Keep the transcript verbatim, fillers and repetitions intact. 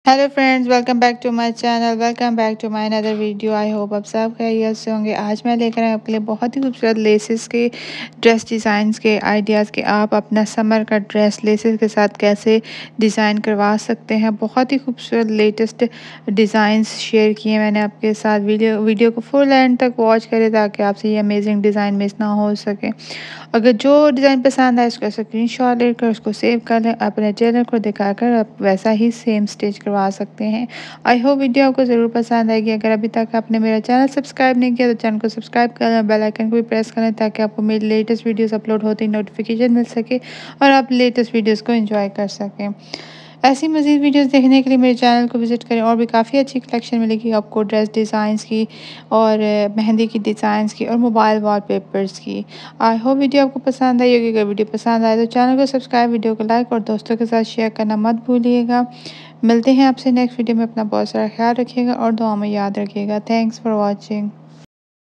Hello friends, welcome back to my channel. Welcome back to my another video. I hope आप सब खैरियत से होंगे। आज मैं लेकर आए आपके लिए बहुत ही खूबसूरत लेसेस के ड्रेस डिज़ाइंस के आइडियाज़ के आप अपना समर का ड्रेस लेसेस के साथ कैसे डिज़ाइन करवा सकते हैं। बहुत ही खूबसूरत लेटेस्ट डिज़ाइंस शेयर किए मैंने आपके साथ। वीडियो वीडियो को फुल एंड तक वॉच करें ताकि आपसे ये अमेजिंग डिज़ाइन मिस ना हो सके। अगर जो डिज़ाइन पसंद आए उसका स्क्रीनशॉट लेकर उसको सेव कर लें, अपने टेलर को दिखाकर आप वैसा ही सेम स्टिच करवा सकते हैं। आई होप वीडियो आपको ज़रूर पसंद आएगी। अगर अभी तक आपने मेरा चैनल सब्सक्राइब नहीं किया तो चैनल को सब्सक्राइब कर लें, बेल आइकन को भी प्रेस कर लें ताकि आपको मेरी लेटेस्ट वीडियोस अपलोड होते ही नोटिफिकेशन मिल सके और आप लेटेस्ट वीडियोस को एंजॉय कर सकें। ऐसी मज़ीद वीडियोस देखने के लिए मेरे चैनल को विज़िट करें। और भी काफ़ी अच्छी कलेक्शन मिलेगी आपको ड्रेस डिज़ाइंस की और अ, मेहंदी की डिज़ाइंस की और मोबाइल वॉलपेपर्स की। आई होप वीडियो आपको पसंद आई होगी। अगर वीडियो पसंद आए तो चैनल को सब्सक्राइब, वीडियो को लाइक और दोस्तों के साथ शेयर करना मत भूलिएगा। मिलते हैं आपसे नेक्स्ट वीडियो में। अपना बहुत सारा ख्याल रखिएगा और दुआ में याद रखिएगा। Thanks for watching.